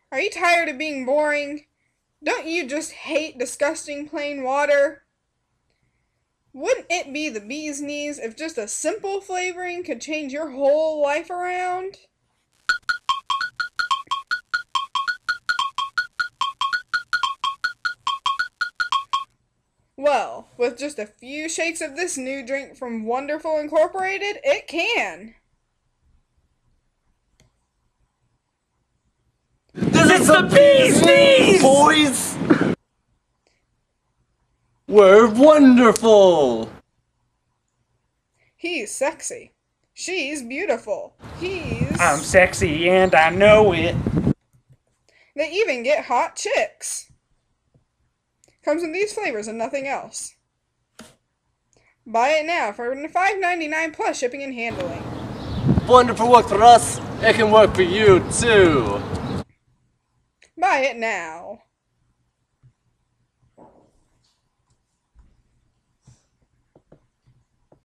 Are you tired of being boring? Don't you just hate disgusting plain water? Wouldn't it be the bee's knees if just a simple flavoring could change your whole life around? Well, with just a few shakes of this new drink from Wonderful Incorporated, it can. This is the bee's knees, boys! We're wonderful! He's sexy. She's beautiful. I'm sexy and I know it. They even get hot chicks. Comes in these flavors and nothing else. Buy it now for $5.99 plus shipping and handling. Wonderful work for us. It can work for you too. Buy it now.